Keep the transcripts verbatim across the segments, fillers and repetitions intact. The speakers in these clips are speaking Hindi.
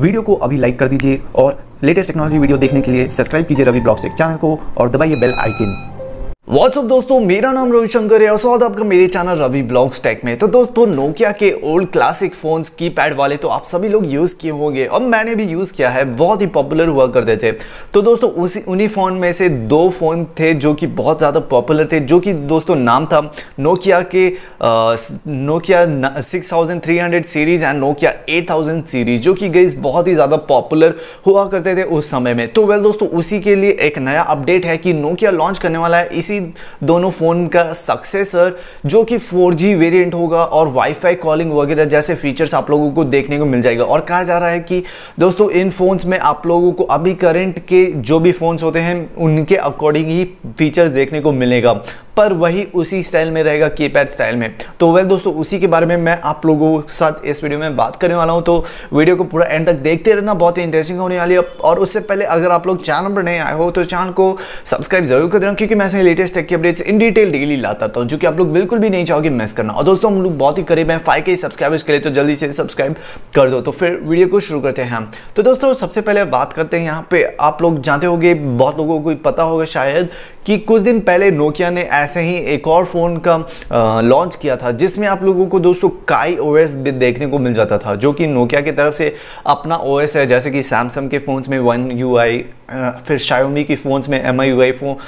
वीडियो को अभी लाइक कर दीजिए और लेटेस्ट टेक्नोलॉजी वीडियो देखने के लिए सब्सक्राइब कीजिए रवि ब्लॉग्स टेक चैनल को और दबाइए बेल आइकन। व्हाट्सअप दोस्तों, मेरा नाम रवि शंकर है और स्वागत है आपका मेरे चैनल रवि ब्लॉग्स टेक में। तो दोस्तों, नोकिया के ओल्ड क्लासिक फोन्स कीपैड वाले तो आप सभी लोग यूज़ किए होंगे और मैंने भी यूज़ किया है, बहुत ही पॉपुलर हुआ करते थे। तो दोस्तों उसी उन्हीं फ़ोन में से दो फ़ोन थे जो कि बहुत ज़्यादा पॉपुलर थे, जो कि दोस्तों नाम था नोकिया के Nokia six thousand three hundred series and Nokia eight thousand series, जो कि गई बहुत ही ज़्यादा पॉपुलर हुआ करते थे उस समय में। तो वेल दोस्तों, उसी के लिए एक नया अपडेट है कि नोकिया लॉन्च करने वाला है इसी दोनों फोन का सक्सेसर, जो कि फोर जी वेरिएंट होगा और वाईफाई कॉलिंग वगैरह जैसे फीचर्स आप लोगों को देखने को मिल जाएगा। और कहा जा रहा है कि दोस्तों इन फोन्स में आप लोगों को अभी करंट के जो भी फोन्स होते हैं उनके अकॉर्डिंग ही फीचर्स देखने को मिलेगा, पर वही उसी स्टाइल में रहेगा, कीपैड स्टाइल में। तो वेल दोस्तों, उसी के बारे में मैं आप लोगों के साथ इस वीडियो में बात करने वाला हूं, तो वीडियो को पूरा एंड तक देखते रहना, बहुत ही इंटरेस्टिंग होने वाली है। और उससे पहले अगर आप लोग चैनल पर नए आए हो तो चैनल को सब्सक्राइब जरूर कर देना, क्योंकि मैं ऐसे लेटेस्ट टेक की अपडेट्स इन डिटेल डेली लाता रहता हूं, जो कि आप लोग बिल्कुल भी नहीं चाहोगे मिस करना। और दोस्तों, हम लोग बहुत ही करीब हैं फाइव के सब्सक्राइबर्स के लिए, तो जल्दी से सब्सक्राइब कर दो। तो फिर वीडियो को शुरू करते हैं हम। तो दोस्तों, सबसे पहले बात करते हैं यहाँ पे, आप लोग जानते होंगे, बहुत लोगों को पता होगा शायद, कि कुछ दिन पहले नोकिया ने ऐसे ही एक और फोन का लॉन्च किया था, जिसमें आप लोगों को दोस्तों काई ओएस भी देखने को मिल जाता था, जो कि नोकिया की तरफ से अपना ओएस है। जैसे कि सैमसंग के फोन्स में वन यूआई, फिर शाओमी की फोन्स में M I U I phone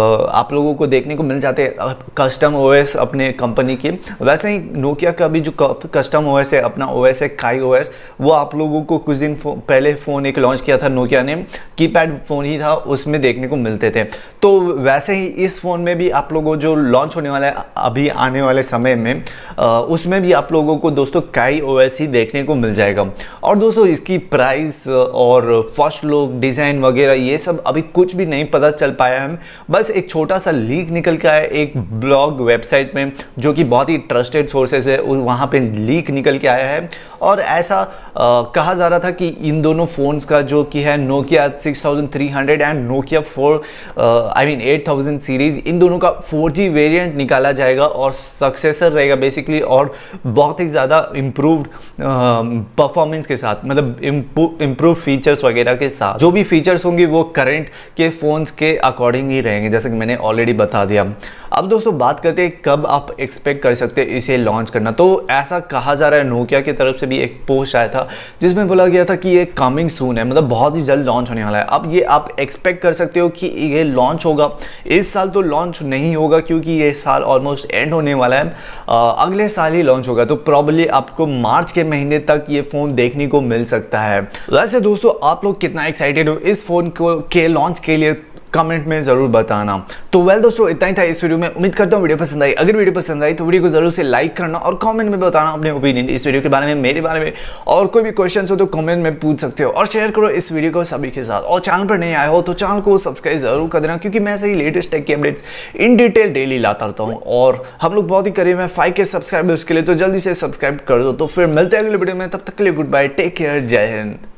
आप लोगों को देखने को मिल जाते हैं, कस्टम ओएस अपने कंपनी के। वैसे ही नोकिया का भी जो कस्टम ओएस है, अपना ओएस है काई ओएस, वो आप लोगों को कुछ दिन पहले फ़ोन एक लॉन्च किया था नोकिया ने, कीपैड फ़ोन ही था, उसमें देखने को मिलते थे। तो वैसे ही इस फ़ोन में भी आप लोगों जो लॉन्च होने वाला है अभी आने वाले समय में, उसमें भी आप लोगों को दोस्तों काई ओएस ही देखने को मिल जाएगा। और दोस्तों, इसकी प्राइस और फर्स्ट लुक, डिज़ाइन वगैरह ये सब अभी कुछ भी नहीं पता चल पाया है। बस एक छोटा सा लीक निकल के आया एक ब्लॉग वेबसाइट में, जो कि बहुत ही ट्रस्टेड सोर्सेज है, वहाँ पे लीक निकल के आया है। और ऐसा आ, कहा जा रहा था कि इन दोनों फ़ोन्स का जो कि है Nokia six thousand three hundred and Nokia four I mean eight thousand series, इन दोनों का फोर जी वेरिएंट निकाला जाएगा और सक्सेसर रहेगा बेसिकली, और बहुत ही ज़्यादा इम्प्रूव्ड परफॉर्मेंस के साथ, मतलब इम्प्रूव फीचर्स वगैरह के साथ। जो भी फीचर्स होंगे वो करंट के फ़ोन्स के अकॉर्डिंग ही रहेंगे, जैसे कि मैंने ऑलरेडी बता दिया। अब दोस्तों बात करते हैं कब आप एक्सपेक्ट कर सकते हैं इसे लॉन्च करना। तो ऐसा कहा जा रहा है, नोकिया की तरफ से भी एक पोस्ट आया था जिसमें बोला गया था कि ये कमिंग सून है, मतलब बहुत ही जल्द लॉन्च होने वाला है। अब ये आप एक्सपेक्ट कर सकते हो कि ये लॉन्च होगा, इस साल तो लॉन्च नहीं होगा, क्योंकि ये साल ऑलमोस्ट एंड होने वाला है, आ, अगले साल ही लॉन्च होगा। तो प्रॉब्ली आपको मार्च के महीने तक ये फ़ोन देखने को मिल सकता है। वैसे दोस्तों, आप लोग कितना एक्साइटेड हो इस फ़ोन को के लॉन्च के लिए, कमेंट में जरूर बताना। तो वेल दोस्तों, इतना ही था इस वीडियो में। उम्मीद करता हूँ वीडियो पसंद आई। अगर वीडियो पसंद आई तो वीडियो को जरूर से लाइक करना और कमेंट में बताना अपने ओपिनियन इस वीडियो के बारे में, मेरे बारे में। और कोई भी क्वेश्चन हो तो कमेंट में पूछ सकते हो, और शेयर करो इस वीडियो को सभी के साथ। और चैनल पर नहीं आए हो तो चैनल को सब्सक्राइब जरूर कर देना, क्योंकि मैं ऐसे ही लेटेस्ट टेक की अपडेट्स इन डिटेल डेली लाता रहता हूँ। और हम लोग बहुत ही करीब हैं फाइव के सब्सक्राइबर्स के लिए, तो जल्दी से सब्सक्राइब कर दो। तो फिर मिलते हैं अगले वीडियो में, तब तक के लिए गुड बाय, टेक केयर, जय हिंद।